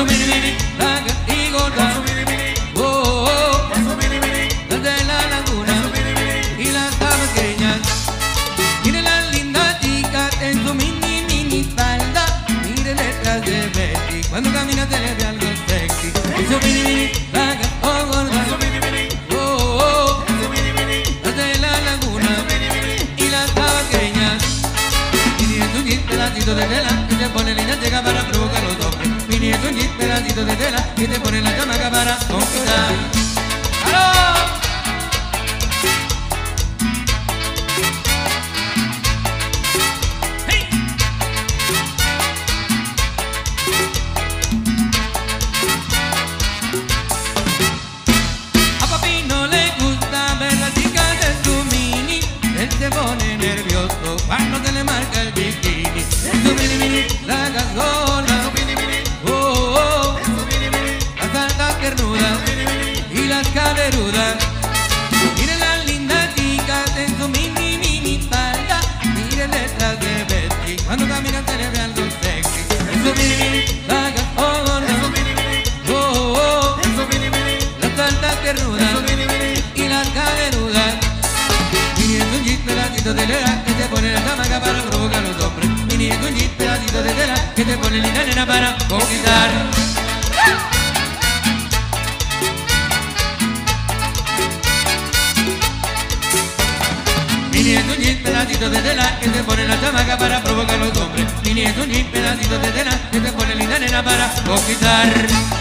su mini mini, flaca y gorda. Con su mini mini, oh, oh, oh. Con su mini mini, desde la laguna. Con su mini mini, y las pequeñas. Miren las lindas chicas en su mini mini falda. Miren detrás de Betty, cuando camina se le ve algo sexy. Con su mini mini, flaca o gorda. Con su mini mini, oh, oh, oh. Con su mini mini, desde la laguna. Con su mini mini, y las pequeñas. Mini es un jeep, pedacito de tela que te pone linda, llega para provocar los hombres. Mini es un jeep, pedacito de tela que te pone la chamaca para conquistar. ¡Aló! ¡Hey! A papi no le gusta ver las chicas de su mini. Él se pone nervioso cuando se le marca el bikini. En su mini mini, la gasgola. En su mini mini, oh, oh, oh. En su mini mini, las altas piernudas y las caderudas. Miren las lindas chicas en su mini mini falda. Miren detrás de Betty, cuando caminan se le ve algo sexy. En su mini mini, la gasgola. En su mini mini, oh, oh, oh. En su mini mini, las altas piernudas y las caderudas. Mini es un jeep, pedacito de tela que te pone la chamaca para provocar a los hombres. Mini es un jeep, pedacito de tela que te pone linda nena para conquistar. Mini es un jeep, pedacito de tela que te pone la chamaca para provocar a los hombres. Mini es un jeep, pedacito de tela que te pone linda nena para conquistar.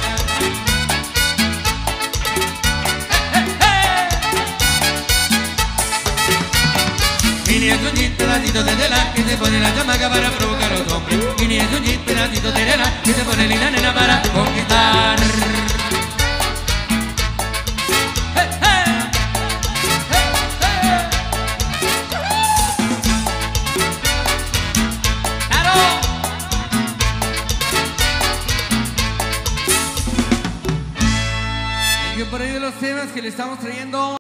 Mini es un jeep, pedacito de tela que te pone la chamaca para provocar a los hombres. Mini es un jeep, pedacito de tela que te pone linda nena para conquistar. ¡Hey, hey! ¡Hey, hey! ¡Claro! Y por ahí de los temas que le estamos trayendo.